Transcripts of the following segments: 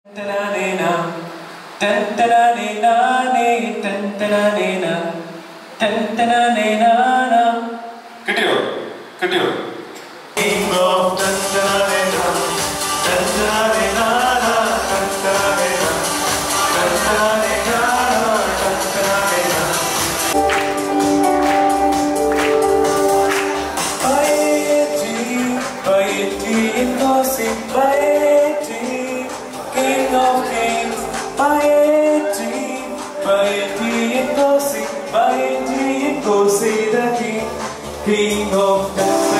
King of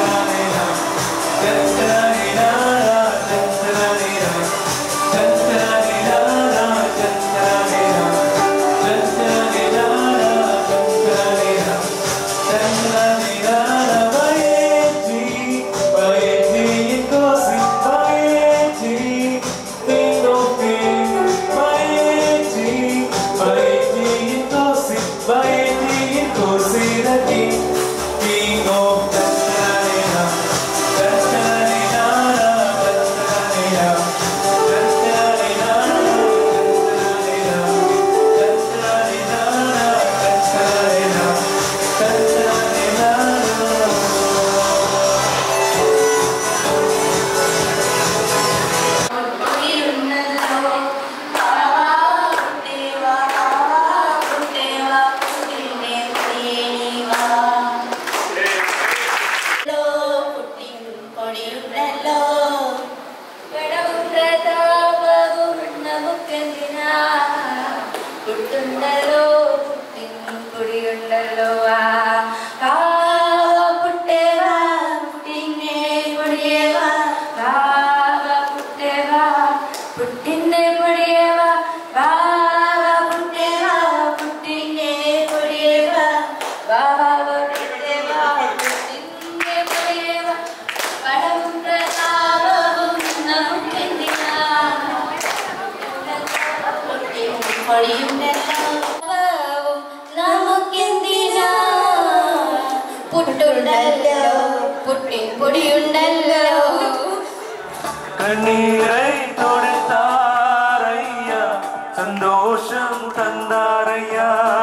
കണ്ണീരൈ തൊടുത്താരയ്യ സന്തോഷം തന്നാരയ്യ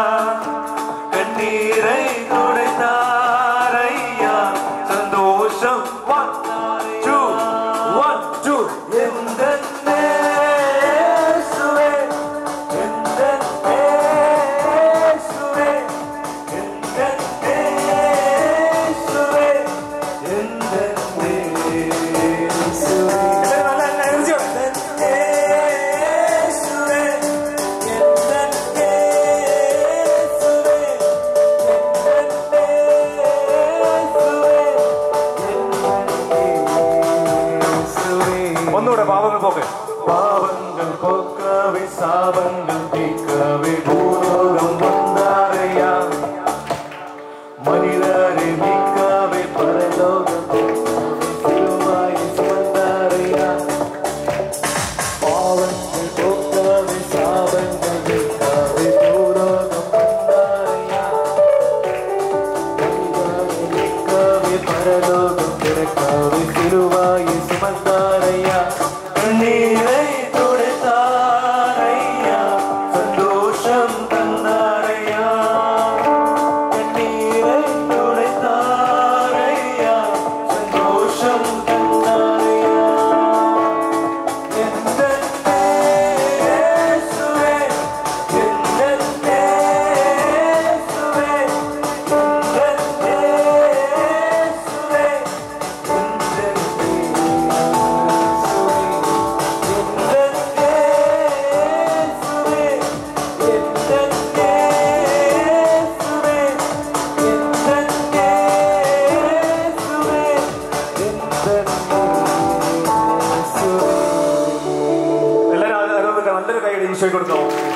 കണ്ണീരൈ തൊടുത്താരയ്യ സന്തോഷം 1 2 എന്തെന്നേ യേശുവേ എന്തെന്നേ യേശുവേ എന്തെന്നേ യേശുവേ എന്തെന്നേ ഒന്നുകൂടെ പാവങ്ങൾ പോക്കെ പാവങ്ങൾ പോക്കവേ സാവങ്ങൾ തീക്കവേ ഭൂലോകം വന്നാരയാ മനിതരെ മിക്കവേ പരലോകം സുമന്താരയാ പാവങ്ങൾ പോക്കവേ സാവങ്ങൾ തീക്കവേ ഭൂലോകം വന്നാരയാ മനിതരെ മിക്കവേ പരലോകം തിരക്കവേ തിരുവായി സുമന്താരയാ കണ്ണീരൈ തൊടുത്താരയ്യ സന്തോഷം തന്നാരയ്യ കണ്ണീരൈ തൊടുത്താരയ്യ സന്തോഷം തന്നാരയ്യ എന്തെന്നേ യേശുവേ എന്തെന്നേ യേശുവേ എന്തെന്നേ യേശുവേ എല്ലാവരും നല്ലൊരു കൈ ഈശോയ്ക്ക് കൊടുക്കാമോ?